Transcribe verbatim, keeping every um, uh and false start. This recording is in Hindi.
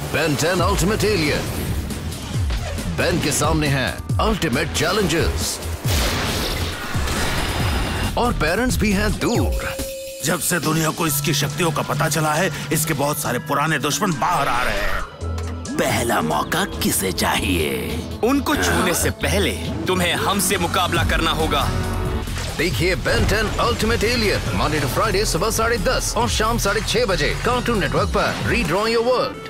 Ben Ten Ultimate Alien. Ben के सामने हैं अल्टीमेट चैलेंजर्स और पेरेंट्स भी हैं दूर। जब से दुनिया को इसकी शक्तियों का पता चला है, इसके बहुत सारे पुराने दुश्मन बाहर आ रहे हैं। पहला मौका किसे चाहिए? उनको छूने से पहले तुम्हें हमसे मुकाबला करना होगा। देखिए Ben Ten Ultimate Alien Monday to Friday सुबह साढ़े दस और शाम साढ़े छह बजे कार्टून नेटवर्क पर। Redraw your world.